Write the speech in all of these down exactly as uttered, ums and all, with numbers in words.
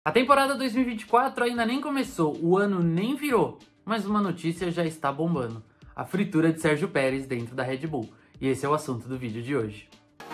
A temporada dois mil e vinte e quatro ainda nem começou, o ano nem virou, mas uma notícia já está bombando: a fritura de Sérgio Pérez dentro da Red Bull. E esse é o assunto do vídeo de hoje.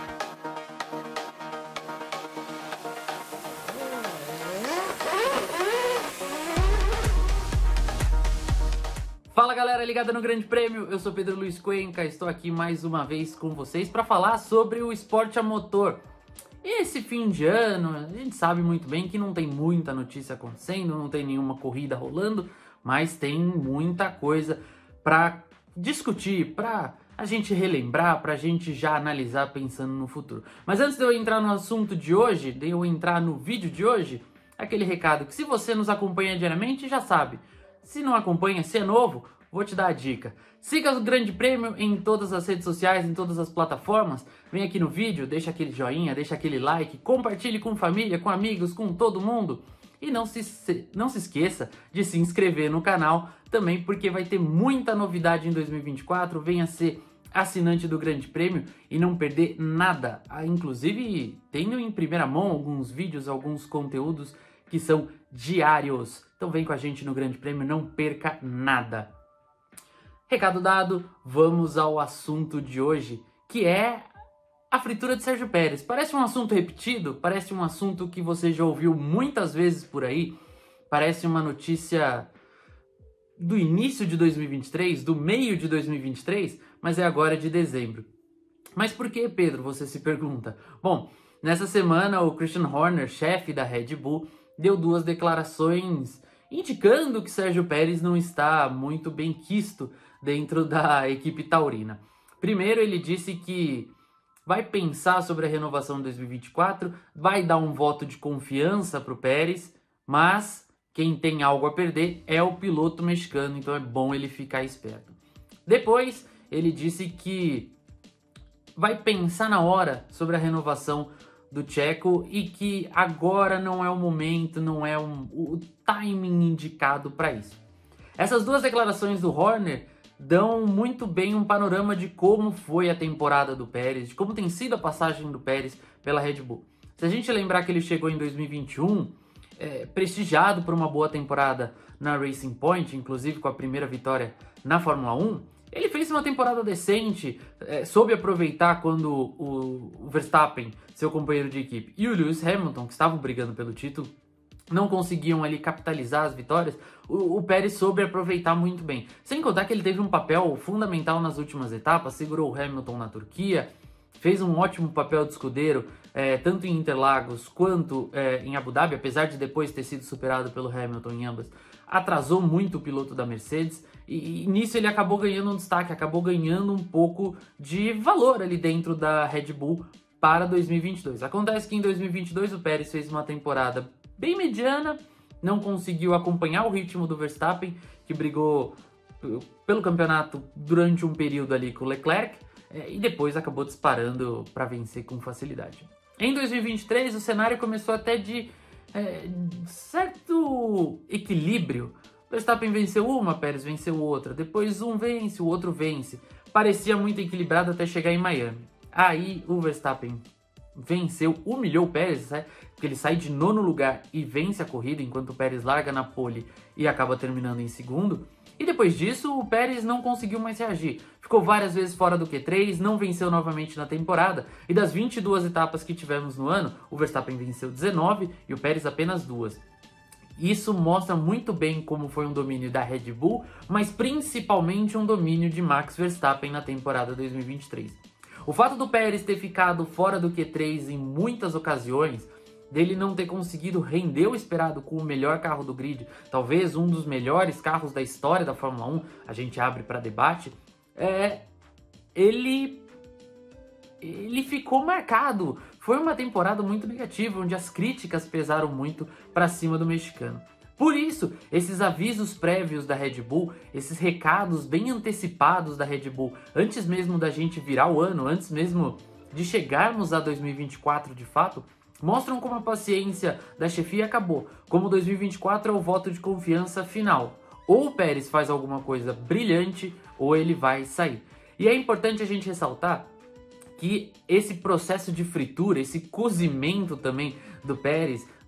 Fala galera ligada no Grande Prêmio, eu sou Pedro Luiz Cuenca, estou aqui mais uma vez com vocês para falar sobre o esporte a motor. Esse fim de ano, a gente sabe muito bem que não tem muita notícia acontecendo, não tem nenhuma corrida rolando, mas tem muita coisa para discutir, para a gente relembrar, para a gente já analisar pensando no futuro. Mas antes de eu entrar no assunto de hoje, de eu entrar no vídeo de hoje, aquele recado que se você nos acompanha diariamente já sabe. Se não acompanha, se é novo, vou te dar a dica. Siga o Grande Prêmio em todas as redes sociais, em todas as plataformas. Vem aqui no vídeo, deixa aquele joinha, deixa aquele like, compartilhe com família, com amigos, com todo mundo. E não se, não se esqueça de se inscrever no canal também, porque vai ter muita novidade em dois mil e vinte e quatro. Venha ser assinante do Grande Prêmio e não perder nada. Ah, inclusive, tenho em primeira mão alguns vídeos, alguns conteúdos que são diários. Então vem com a gente no Grande Prêmio, não perca nada. Recado dado, vamos ao assunto de hoje, que é a fritura de Sérgio Pérez. Parece um assunto repetido, parece um assunto que você já ouviu muitas vezes por aí, parece uma notícia do início de dois mil e vinte e três, do meio de dois mil e vinte e três, mas é agora de dezembro. Mas por que, Pedro, você se pergunta? Bom, nessa semana o Christian Horner, chefe da Red Bull, deu duas declarações indicando que Sérgio Pérez não está muito bem quisto dentro da equipe taurina. Primeiro, ele disse que vai pensar sobre a renovação de dois mil e vinte e quatro, vai dar um voto de confiança para o Pérez, mas quem tem algo a perder é o piloto mexicano, então é bom ele ficar esperto. Depois, ele disse que vai pensar na hora sobre a renovação do Checo e que agora não é o momento, não é um, o timing indicado para isso. Essas duas declarações do Horner dão muito bem um panorama de como foi a temporada do Pérez, de como tem sido a passagem do Pérez pela Red Bull. Se a gente lembrar que ele chegou em dois mil e vinte e um, é, prestigiado por uma boa temporada na Racing Point, inclusive com a primeira vitória na Fórmula um, ele fez uma temporada decente, é, soube aproveitar quando o, o Verstappen, seu companheiro de equipe, e o Lewis Hamilton, que estavam brigando pelo título, não conseguiam ali capitalizar as vitórias, o, o Pérez soube aproveitar muito bem. Sem contar que ele teve um papel fundamental nas últimas etapas, segurou o Hamilton na Turquia, fez um ótimo papel de escudeiro, é, tanto em Interlagos quanto é, em Abu Dhabi, apesar de depois ter sido superado pelo Hamilton em ambas, atrasou muito o piloto da Mercedes, e, e nisso ele acabou ganhando um destaque, acabou ganhando um pouco de valor ali dentro da Red Bull para dois mil e vinte e dois. Acontece que em dois mil e vinte e dois o Pérez fez uma temporada bem mediana, não conseguiu acompanhar o ritmo do Verstappen, que brigou pelo campeonato durante um período ali com o Leclerc, e depois acabou disparando para vencer com facilidade. Em dois mil e vinte e três o cenário começou até de é, certo equilíbrio. Verstappen venceu uma, Pérez venceu outra, depois um vence, o outro vence. Parecia muito equilibrado até chegar em Miami. Aí o Verstappen venceu, humilhou o Pérez, né? Porque ele sai de nono lugar e vence a corrida, enquanto o Pérez larga na pole e acaba terminando em segundo. E depois disso, o Pérez não conseguiu mais reagir. Ficou várias vezes fora do Q três, não venceu novamente na temporada. E das vinte e duas etapas que tivemos no ano, o Verstappen venceu dezenove e o Pérez apenas duas. Isso mostra muito bem como foi um domínio da Red Bull, mas principalmente um domínio de Max Verstappen na temporada dois mil e vinte e três. O fato do Pérez ter ficado fora do Q três em muitas ocasiões, dele não ter conseguido render o esperado com o melhor carro do grid, talvez um dos melhores carros da história da Fórmula um, a gente abre para debate, é, ele, ele ficou marcado. Foi uma temporada muito negativa, onde as críticas pesaram muito para cima do mexicano. Por isso, esses avisos prévios da Red Bull, esses recados bem antecipados da Red Bull, antes mesmo da gente virar o ano, antes mesmo de chegarmos a dois mil e vinte e quatro de fato, mostram como a paciência da chefia acabou, como dois mil e vinte e quatro é o voto de confiança final. Ou o Pérez faz alguma coisa brilhante, ou ele vai sair. E é importante a gente ressaltar que esse processo de fritura, esse cozimento também do Pérez,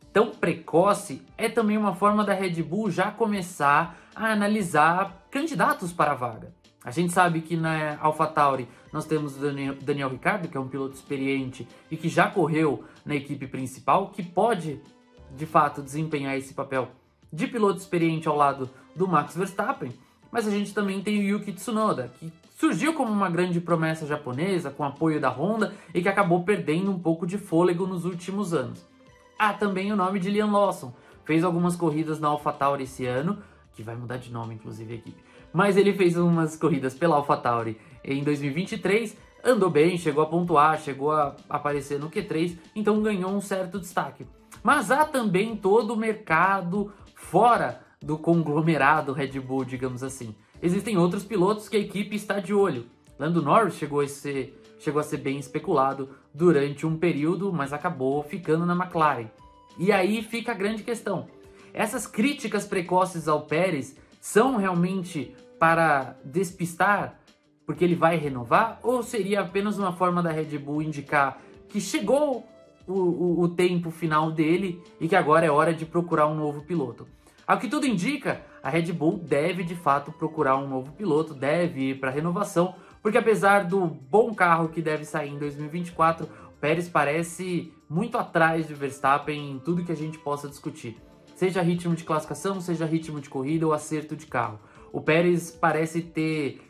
tão precoce é também uma forma da Red Bull já começar a analisar candidatos para a vaga. A gente sabe que na AlphaTauri nós temos o Daniel, Daniel Ricciardo, que é um piloto experiente e que já correu na equipe principal, que pode, de fato, desempenhar esse papel de piloto experiente ao lado do Max Verstappen. Mas a gente também tem o Yuki Tsunoda, que surgiu como uma grande promessa japonesa, com apoio da Honda, e que acabou perdendo um pouco de fôlego nos últimos anos. Há também o nome de Liam Lawson, fez algumas corridas na AlphaTauri esse ano, que vai mudar de nome, inclusive, a equipe. Mas ele fez umas corridas pela AlphaTauri em dois mil e vinte e três, andou bem, chegou a pontuar, chegou a aparecer no Q três, então ganhou um certo destaque. Mas há também todo o mercado fora do conglomerado Red Bull, digamos assim. Existem outros pilotos que a equipe está de olho. Lando Norris chegou a ser, chegou a ser bem especulado durante um período, mas acabou ficando na McLaren. E aí fica a grande questão. Essas críticas precoces ao Pérez são realmente para despistar, porque ele vai renovar? Ou seria apenas uma forma da Red Bull indicar que chegou o, o, o tempo final dele e que agora é hora de procurar um novo piloto? Ao que tudo indica, a Red Bull deve de fato procurar um novo piloto, deve ir para renovação, porque apesar do bom carro que deve sair em dois mil e vinte e quatro, o Pérez parece muito atrás de Verstappen em tudo que a gente possa discutir. Seja ritmo de classificação, seja ritmo de corrida ou acerto de carro. O Pérez parece ter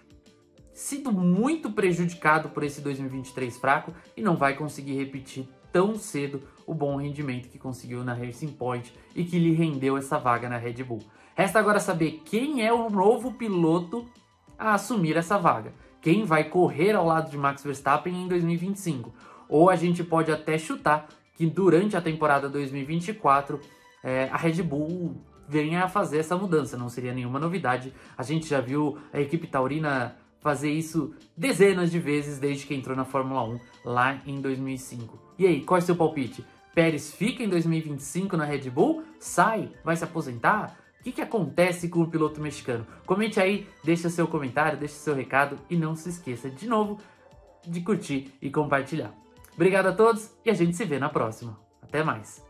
sido muito prejudicado por esse dois mil e vinte e três fraco e não vai conseguir repetir tão cedo o bom rendimento que conseguiu na Racing Point e que lhe rendeu essa vaga na Red Bull. Resta agora saber quem é o novo piloto a assumir essa vaga. Quem vai correr ao lado de Max Verstappen em dois mil e vinte e cinco. Ou a gente pode até chutar que durante a temporada dois mil e vinte e quatro é, a Red Bull venha a fazer essa mudança. Não seria nenhuma novidade. A gente já viu a equipe taurina fazer isso dezenas de vezes desde que entrou na Fórmula um lá em dois mil e cinco. E aí, qual é o seu palpite? Pérez fica em dois mil e vinte e cinco na Red Bull? Sai? Vai se aposentar? O que, que acontece com o piloto mexicano? Comente aí, deixa seu comentário, deixa seu recado e não se esqueça de novo de curtir e compartilhar. Obrigado a todos e a gente se vê na próxima. Até mais!